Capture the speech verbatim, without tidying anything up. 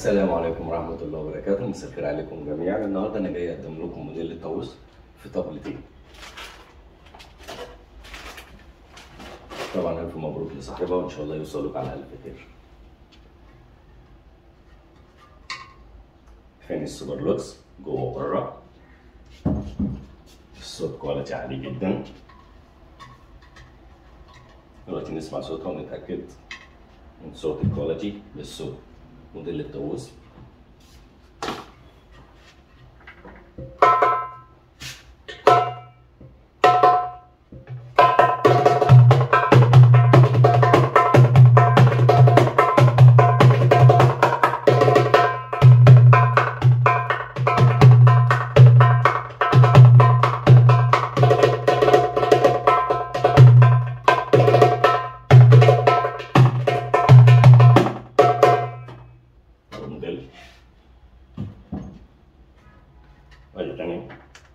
السلام عليكم ورحمة الله وبركاته، مساء الخير عليكم جميعا. النهارده أنا جاي أقدم لكم موديل الطاووس في طبلتين. طبعا ألف مبروك لصاحبها وإن شاء الله يوصلوك على ألف خير. فين السوبر لوكس جوه وبره، الصوت كواليتي عالي جدا. دلوقتي نسمع صوتها ونتأكد من صوت الكواليتي للصوت موديل الطاووس. موديل واحد تاني